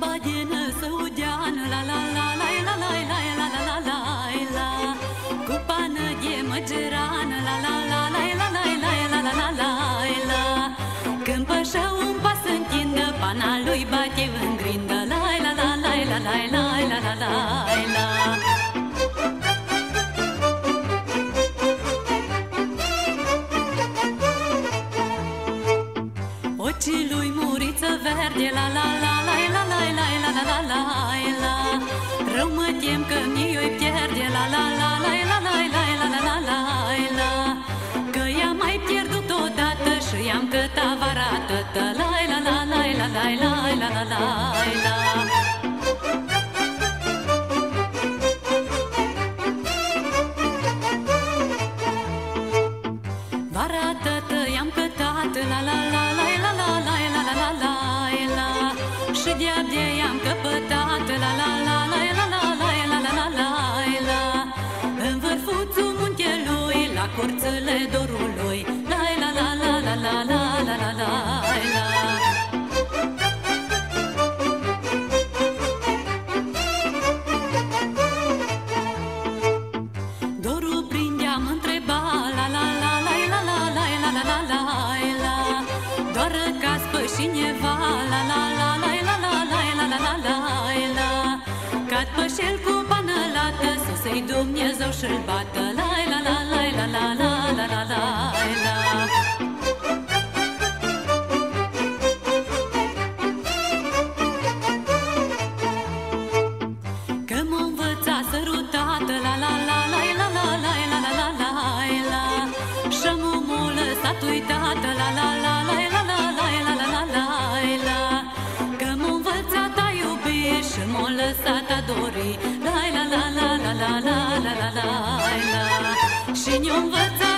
Amba din Saudian, la la la la la la la la la la la la. Cu pană de măgeran, la la la la la la la la la la la la. Când pășă un pas întindă, pana lui bate în grindă, la la la la la la la la la la la. Ochii lui muriță verde, la la la la la la la la la la la la. Rău mă tem că mi-o pierde, la la la la la la la la la la la la. Că i-am mai pierdut odată și i-am cătat varată, la la la la la la la la la la la. Varată i-am cătat, la la la la la la la la la la la la. Și de-abia i-am căpătat, la la la la la la la la la la la la. În vârfuțul muntelui, la curțile dorului, la la la la la la la la la la la. Dorul prinde-am întrebat, la la la la la la la la la la la la. Doar ca spășineva, la la la la la la la la la la la la. Ca-t pășel cu pană lată, să-i Dumnezeu și-l bată, la la la la la la la la la la la. Că m-a învățat sărutată, la la la la la la la la la la la la. Și-am omul lăsat uitată, la la la la la la la la la la la la. Că m-a învățat a iubi și m-a lăsat a dori, la la la la la la la la la la la. Și ne-a învățat